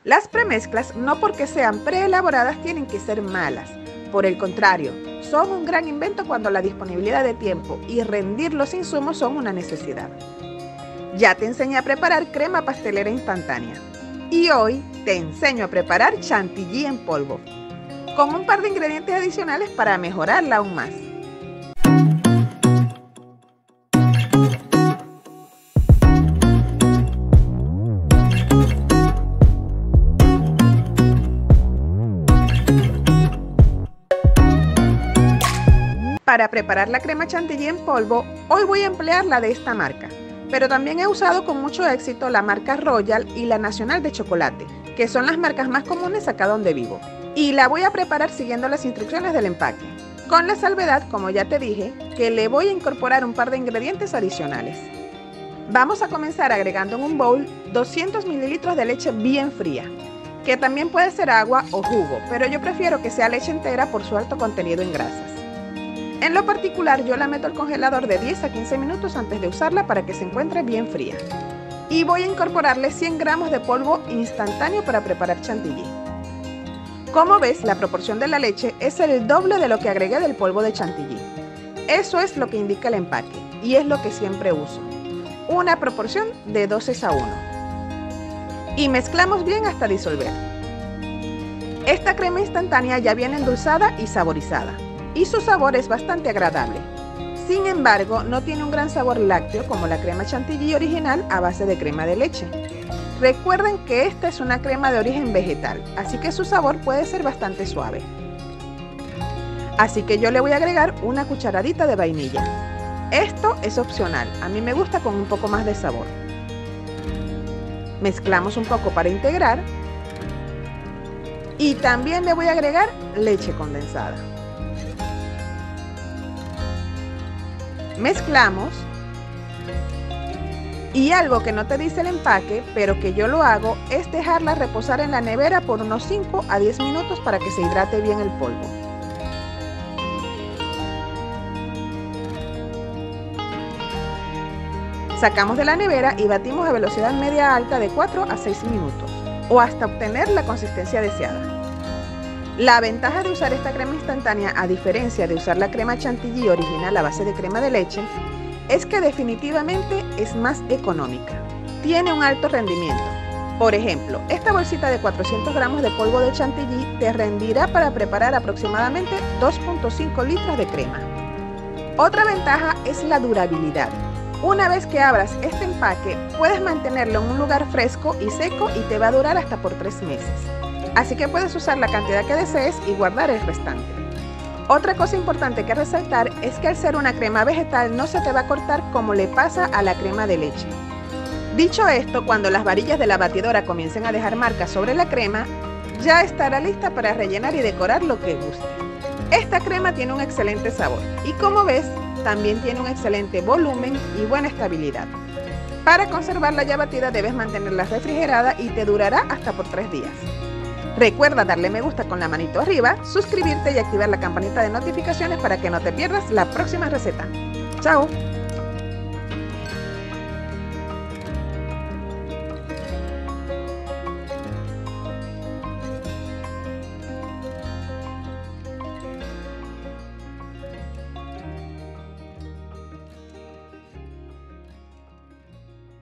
Las premezclas no porque sean preelaboradas tienen que ser malas. Por el contrario, son un gran invento cuando la disponibilidad de tiempo y rendir los insumos son una necesidad. Ya te enseñé a preparar crema pastelera instantánea y hoy te enseño a preparar chantilly en polvo, con un par de ingredientes adicionales para mejorarla aún más. Para preparar la crema chantilly en polvo, hoy voy a emplear la de esta marca, pero también he usado con mucho éxito la marca Royal y la Nacional de Chocolate, que son las marcas más comunes acá donde vivo. Y la voy a preparar siguiendo las instrucciones del empaque, con la salvedad, como ya te dije, que le voy a incorporar un par de ingredientes adicionales. Vamos a comenzar agregando en un bowl 200 ml de leche bien fría, que también puede ser agua o jugo, pero yo prefiero que sea leche entera por su alto contenido en grasas. En lo particular, yo la meto al congelador de 10 a 15 minutos antes de usarla para que se encuentre bien fría. Y voy a incorporarle 100 gramos de polvo instantáneo para preparar chantilly. Como ves, la proporción de la leche es el doble de lo que agregué del polvo de chantilly. Eso es lo que indica el empaque y es lo que siempre uso. Una proporción de 2:1. Y mezclamos bien hasta disolver. Esta crema instantánea ya viene endulzada y saborizada, y su sabor es bastante agradable. Sin embargo, no tiene un gran sabor lácteo como la crema chantilly original a base de crema de leche. Recuerden que esta es una crema de origen vegetal, así que su sabor puede ser bastante suave. Así que yo le voy a agregar una cucharadita de vainilla. Esto es opcional, a mí me gusta con un poco más de sabor. Mezclamos un poco para integrar y también le voy a agregar leche condensada. Mezclamos y algo que no te dice el empaque, pero que yo lo hago, es dejarla reposar en la nevera por unos 5 a 10 minutos para que se hidrate bien el polvo. Sacamos de la nevera y batimos a velocidad media alta de 4 a 6 minutos o hasta obtener la consistencia deseada. La ventaja de usar esta crema instantánea, a diferencia de usar la crema chantilly original a base de crema de leche, es que definitivamente es más económica. Tiene un alto rendimiento. Por ejemplo, esta bolsita de 400 gramos de polvo de chantilly te rendirá para preparar aproximadamente 2.5 litros de crema. Otra ventaja es la durabilidad. Una vez que abras este empaque, puedes mantenerlo en un lugar fresco y seco y te va a durar hasta por 3 meses. Así que puedes usar la cantidad que desees y guardar el restante. Otra cosa importante que resaltar es que al ser una crema vegetal no se te va a cortar como le pasa a la crema de leche. Dicho esto, cuando las varillas de la batidora comiencen a dejar marcas sobre la crema, ya estará lista para rellenar y decorar lo que guste. Esta crema tiene un excelente sabor y, como ves, también tiene un excelente volumen y buena estabilidad. Para conservarla ya batida debes mantenerla refrigerada y te durará hasta por 3 días. Recuerda darle me gusta con la manito arriba, suscribirte y activar la campanita de notificaciones para que no te pierdas la próxima receta. ¡Chao!